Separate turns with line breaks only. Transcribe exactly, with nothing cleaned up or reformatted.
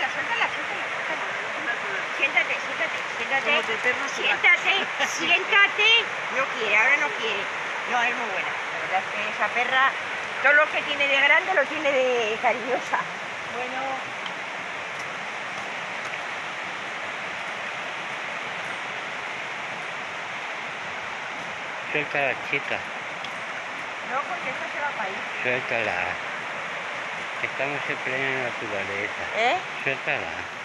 suéltala, suéltala, suéltala. Siéntate, siéntate, siéntate.
Como te eterno se va.
Siéntate, siéntate. No quiere, ahora no quiere. No, es muy buena. La verdad es que esa perra, todo lo que tiene de grande lo tiene de cariñosa. Bueno.
Suéltala, chica.
No, porque esa se va para ir.
Suéltala. Estamos en plena naturaleza.
¿Eh?
Suéltala.